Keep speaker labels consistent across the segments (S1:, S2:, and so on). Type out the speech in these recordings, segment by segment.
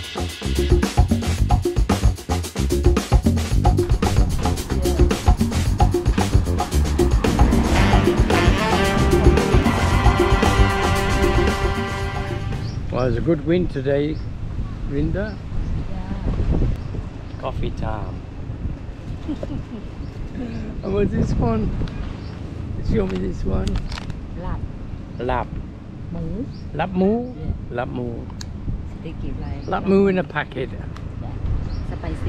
S1: Well, it's a good wind today, Rinda.
S2: Yeah.
S1: Coffee time. And what's this one? Show me this one.
S2: Lap.
S1: Lap.
S2: Mũ.
S1: Lap moo?
S2: Yeah.
S1: Lap moo.
S2: Sticky like.
S1: Lap moo in a packet.
S2: Yeah. Spicy.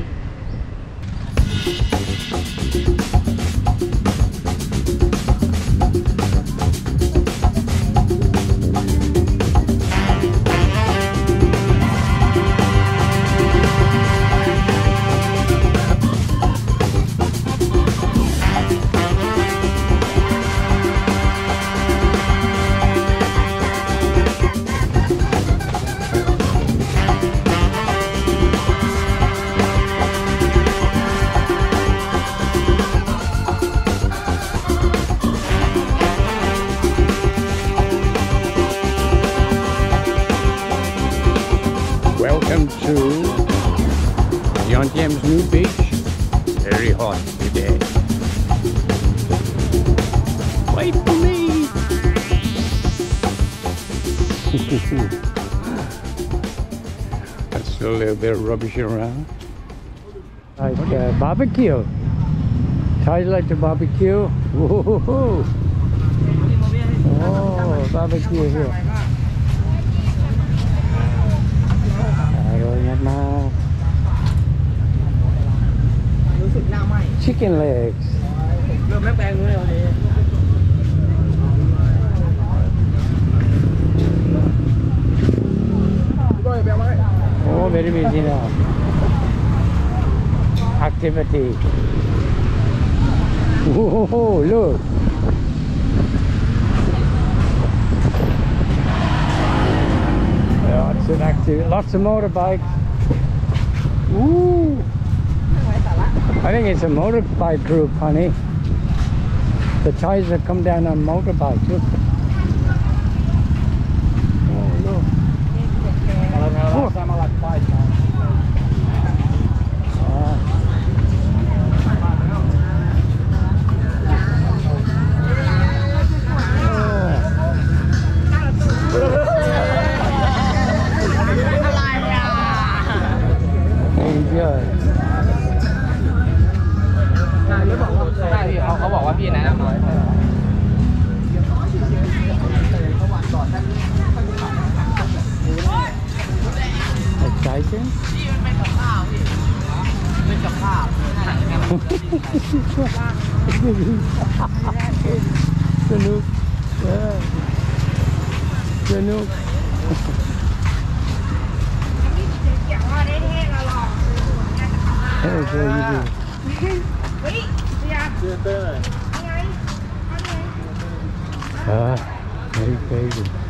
S1: Welcome to Jomtien Beach. Very hot today. Wait for me. That's still a little bit of rubbish around. Like barbecue. Thais like to barbecue. Whoa. Oh, barbecue here. Chicken legs. Oh, very busy now. Activity. Oh, look. Lots of activity. Lots of motorbikes. Ooh. I think it's a motorbike group, honey. The Thais have come down on motorbikes. Look. Oh, look. Oh. Enjoy.
S3: เขาบอกว่าพี่แนะนำหน่อย
S1: Exciting?
S3: เป็นกับข้าวพี่เป็นกับข้าว
S1: สนุกสนุก very crazy.